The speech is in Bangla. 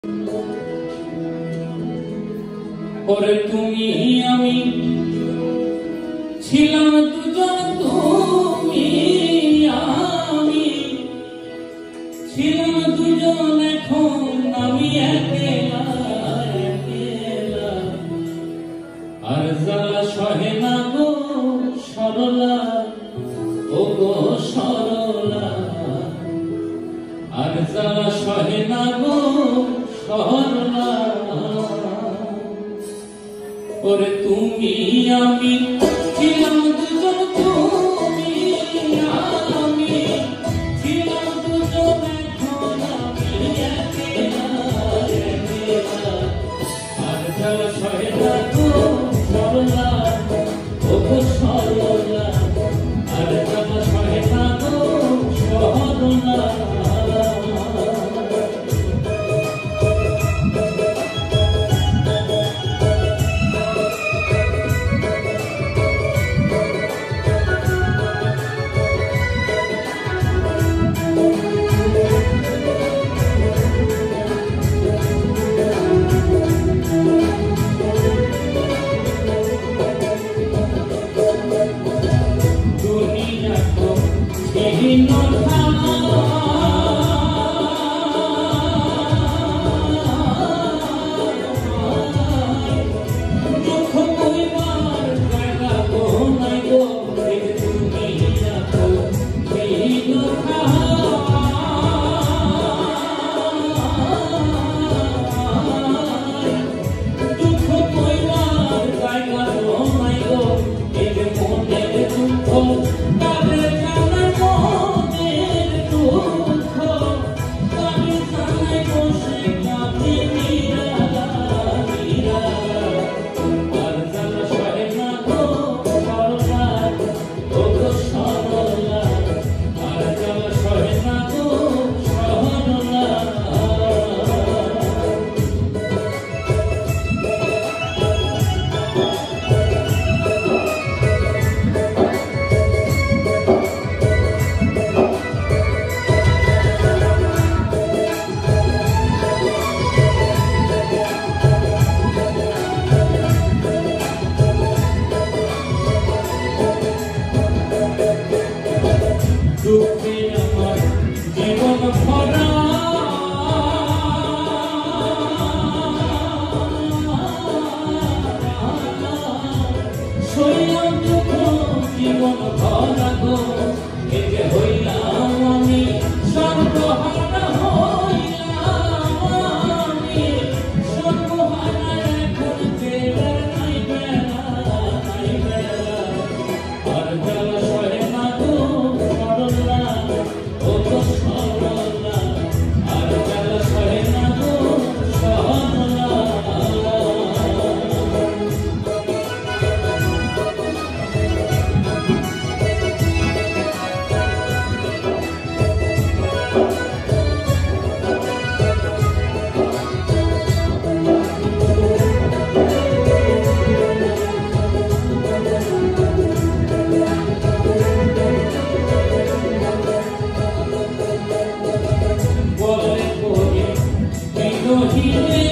ওরে তুমি আমি ছিলাম দুজন, তুমি আমি ছিলাম দুজন, এখন আমি একলা একলা। আর জ্বালা সহে না গো সরলা, ও গো সরলা। আর জ্বালা সহে না গো সরলা। ওরে তুমি আমি ছিলাম দুজন, তুমি আমি ছিলাম দুজন, এখন আমি একলা একলা। আর জ্বালা সহে না গো সরলা, ও গো সরলা। আর জ্বালা সহে না গো সরলা। দুঃখে আমার জীবন ভরা, শৈলাম দুঃখ জীবন ভরা গো। এ যে হইলাম আমি সর্বহারা, হইলাম আমি সর্বহারা। এখন বেলা নাই, বেলা নাই বেলা। আর জ্বালা সহে না গো সরলা, ও গো সরলা। আর জ্বালা সহে না গো সরলা। বলে পরে বিরোহী